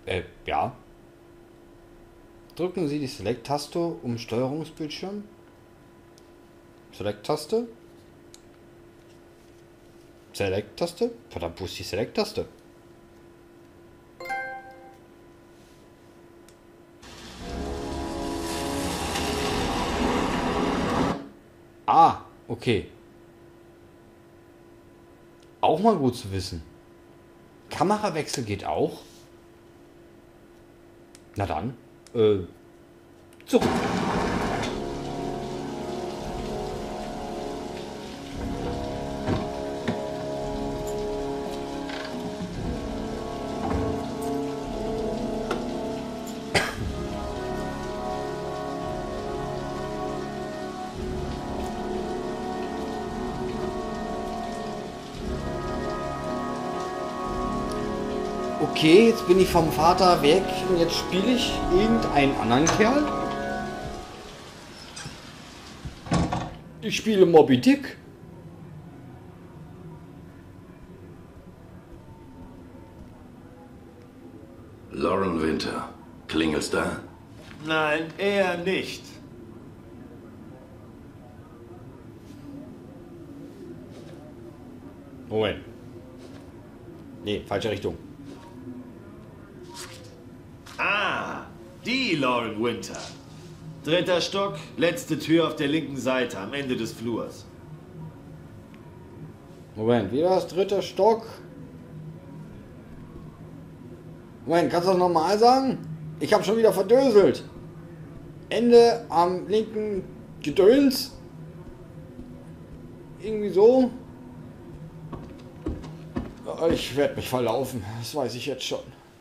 Ja. Drücken Sie die Select-Taste um Steuerungsbildschirm. Select-Taste. Select-Taste. Verdammt, wo ist die Select-Taste? Ah, okay. Auch mal gut zu wissen. Kamerawechsel geht auch. Na dann, zurück. Okay, jetzt bin ich vom Vater weg und jetzt spiele ich irgendeinen anderen Kerl. Ich spiele Moby Dick. Lauren Winter. Klingelt's da? Nein, eher nicht. Moment. Nee, falsche Richtung. Ah, die Lauren Winter. 3. Stock, letzte Tür auf der linken Seite, am Ende des Flurs. Moment, wie war das? 3. Stock? Moment, kannst du das nochmal sagen? Ich habe schon wieder verdöselt. Ende am linken Gedöns. Irgendwie so. Ich werde mich verlaufen, das weiß ich jetzt schon.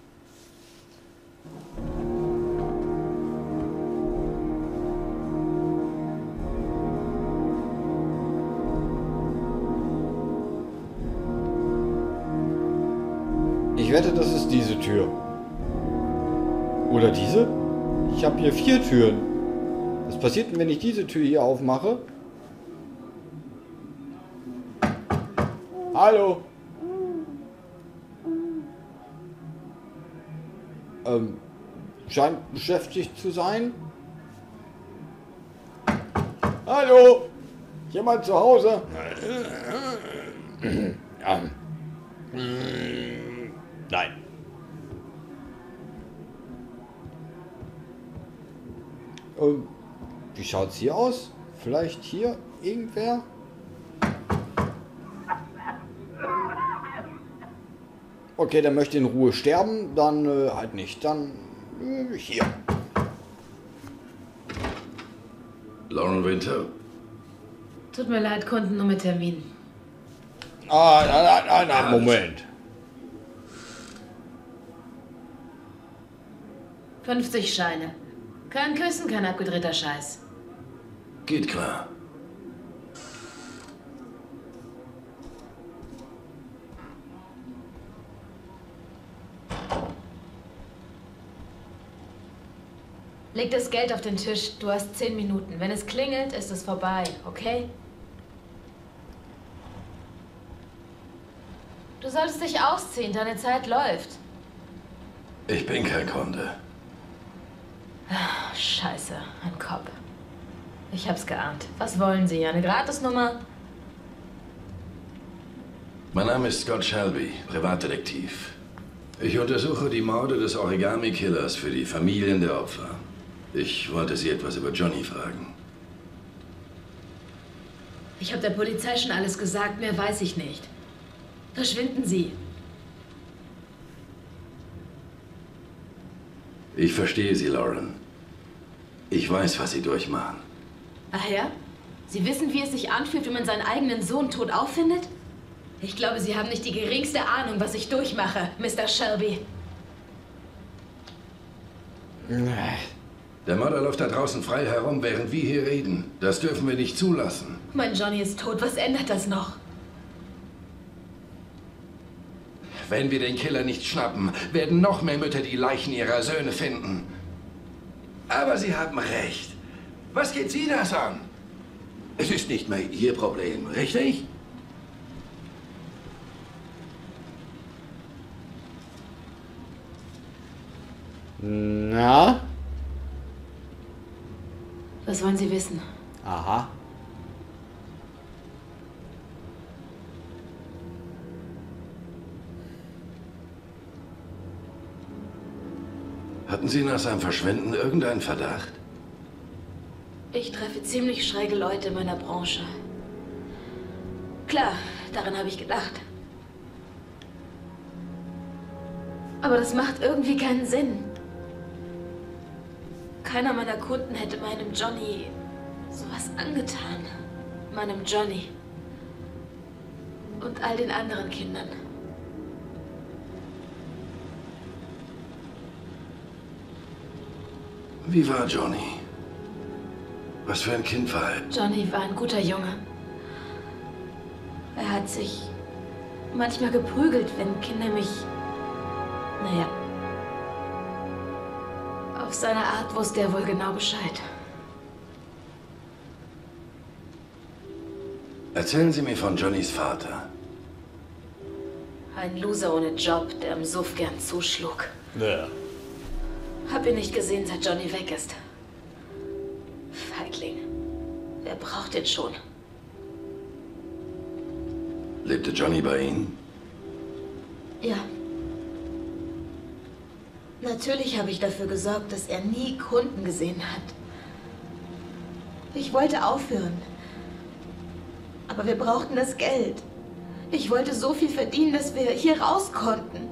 Ich wette, das ist diese Tür. Oder diese? Ich habe hier 4 Türen. Was passiert denn, wenn ich diese Tür hier aufmache? Hallo? Scheint beschäftigt zu sein. Hallo? Jemand zu Hause? Nein. Wie schaut's hier aus? Vielleicht hier irgendwer? Okay, der möchte in Ruhe sterben, dann halt nicht. Dann hier. Lauren Winter. Tut mir leid, Kundennummertermin. Nein, Moment. 50 Scheine. Kein Küssen, kein abgedrehter Scheiß. Geht klar. Leg das Geld auf den Tisch. Du hast 10 Minuten. Wenn es klingelt, ist es vorbei, okay? Du solltest dich ausziehen. Deine Zeit läuft. Ich bin kein Kunde. Scheiße, ein Cop. Ich hab's geahnt. Was wollen Sie? Eine Gratisnummer? Mein Name ist Scott Shelby, Privatdetektiv. Ich untersuche die Morde des Origami-Killers für die Familien der Opfer. Ich wollte Sie etwas über Johnny fragen. Ich habe der Polizei schon alles gesagt. Mehr weiß ich nicht. Verschwinden Sie. Ich verstehe Sie, Lauren. Ich weiß, was Sie durchmachen. Ach ja? Sie wissen, wie es sich anfühlt, wenn man seinen eigenen Sohn tot auffindet? Ich glaube, Sie haben nicht die geringste Ahnung, was ich durchmache, Mr. Shelby. Der Mörder läuft da draußen frei herum, während wir hier reden. Das dürfen wir nicht zulassen. Mein Johnny ist tot. Was ändert das noch? Wenn wir den Killer nicht schnappen, werden noch mehr Mütter die Leichen ihrer Söhne finden. Aber Sie haben recht. Was geht Sie das an? Es ist nicht mehr Ihr Problem, richtig? Na? Was wollen Sie wissen? Aha. Hatten Sie nach seinem Verschwinden irgendeinen Verdacht? Ich treffe ziemlich schräge Leute in meiner Branche. Klar, daran habe ich gedacht. Aber das macht irgendwie keinen Sinn. Keiner meiner Kunden hätte meinem Johnny sowas angetan. Meinem Johnny. Und all den anderen Kindern. Wie war Johnny? Was für ein Kind war er? Johnny war ein guter Junge. Er hat sich manchmal geprügelt, wenn Kinder mich... Naja. Auf seine Art wusste er wohl genau Bescheid. Erzählen Sie mir von Johnnys Vater. Ein Loser ohne Job, der im Suff gern zuschlug. Ja. Hab ihn nicht gesehen, seit Johnny weg ist. Feigling. Wer braucht den schon? Lebte Johnny bei Ihnen? Ja. Natürlich habe ich dafür gesorgt, dass er nie Kunden gesehen hat. Ich wollte aufhören. Aber wir brauchten das Geld. Ich wollte so viel verdienen, dass wir hier raus konnten.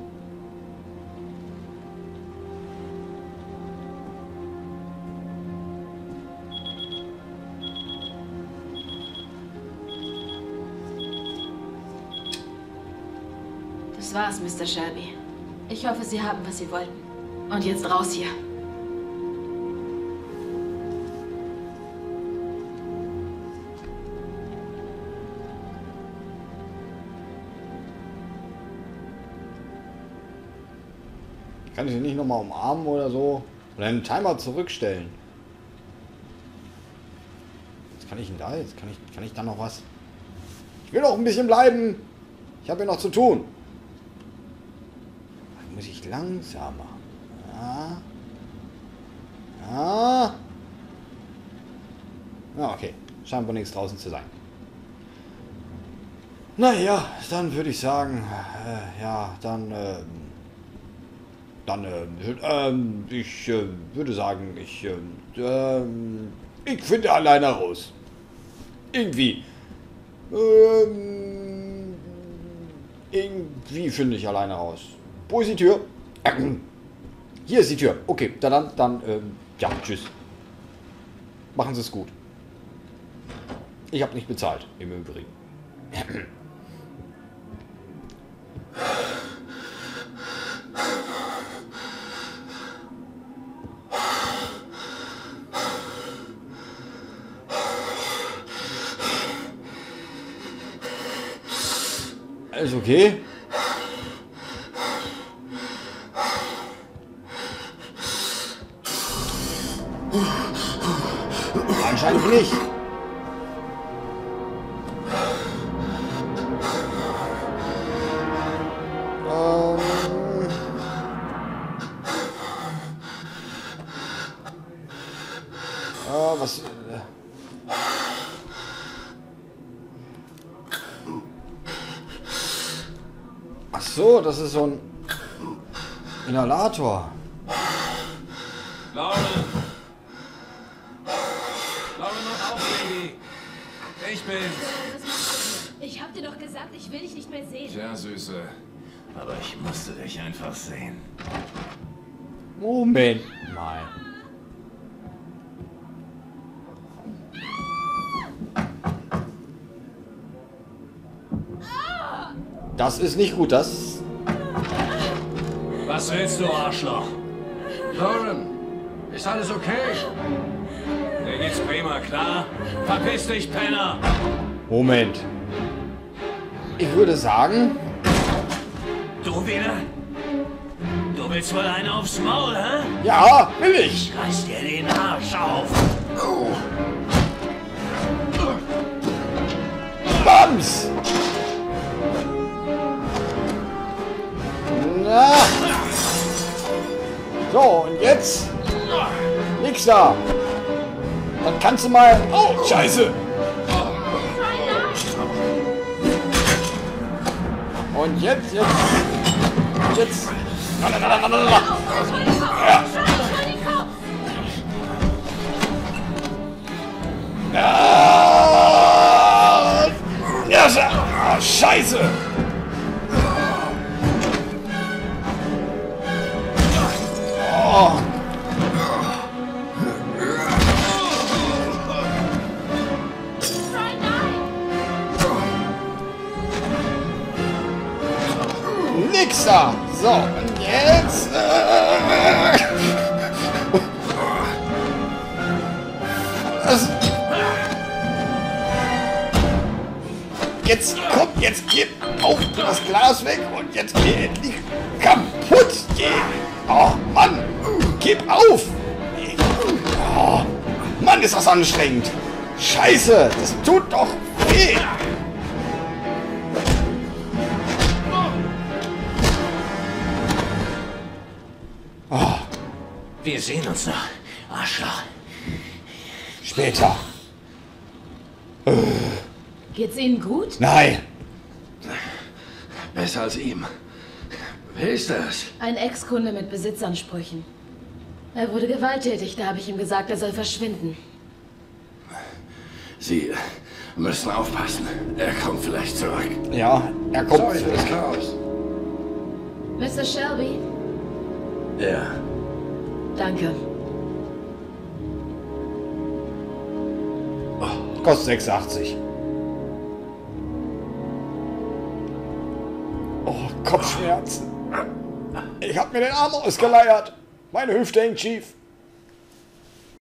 Das war's, Mr. Shelby. Ich hoffe, Sie haben, was Sie wollten. Und jetzt raus hier. Kann ich ihn nicht nochmal umarmen oder so? Oder einen Timer zurückstellen? Jetzt kann ich ihn da, jetzt kann ich da noch was. Ich will noch ein bisschen bleiben. Ich habe ja noch zu tun. Dann muss ich langsamer. Ja. Ja. Ja, okay. Scheint wohl nichts draußen zu sein. Naja, dann würde ich sagen, ja, ich würde sagen, ich finde alleine raus. Irgendwie. Irgendwie finde ich alleine raus. Wo ist die Tür? Hier ist die Tür. Okay, dann, ja, tschüss. Machen Sie es gut. Ich habe nicht bezahlt, im Übrigen. Alles okay? Anscheinend nicht. Was? Ach so, das ist so ein Inhalator. Lauren! Lauren, mach auf, Baby! Ich bin's! Ich hab dir doch gesagt, ich will dich nicht mehr sehen. Tja, Süße. Aber ich musste dich einfach sehen. Moment mal. Das ist nicht gut, das... Was willst du, Arschloch? Lauren! Ist alles okay? Mir geht's prima, klar? Verpiss dich, Penner! Moment. Ich würde sagen... Du wieder? Du willst wohl einen aufs Maul, hä? Ja, will ich! Reiß dir den Arsch auf! Bams! Na! So, und jetzt? Nix da. Dann kannst du mal... Oh, Scheiße. Und jetzt... Ja, oh, Scheiße. Oh. Nix da. So, und jetzt... Jetzt kommt, jetzt gib auf das Glas weg und jetzt geh endlich kaputt. Oh Mann, gib auf. Oh, Mann, ist das anstrengend. Scheiße, das tut doch weh. Oh. Wir sehen uns noch, Arschloch. Später. Geht's Ihnen gut? Nein. Besser als ihm. Wer ist das? Ein Ex-Kunde mit Besitzansprüchen. Er wurde gewalttätig, da habe ich ihm gesagt, er soll verschwinden. Sie müssen aufpassen. Er kommt vielleicht zurück. Ja, er kommt. Sorry für das Chaos. Mr. Shelby? Ja. Danke. Kostet 6,80. Oh, Kopfschmerzen. Ich hab mir den Arm ausgeleiert. Meine Hüfte hängt schief.